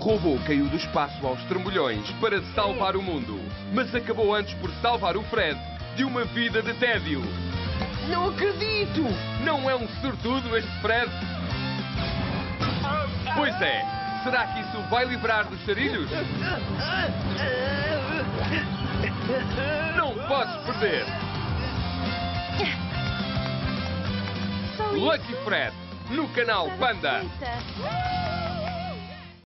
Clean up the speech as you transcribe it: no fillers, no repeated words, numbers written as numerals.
robô caiu do espaço aos trambolhões para salvar o mundo, mas acabou antes por salvar o Fred de uma vida de tédio. Não acredito! Não é um sortudo este Fred? Pois é. Será que isso vai livrar dos sarilhos? Não podes perder! Lucky Fred, no canal Panda.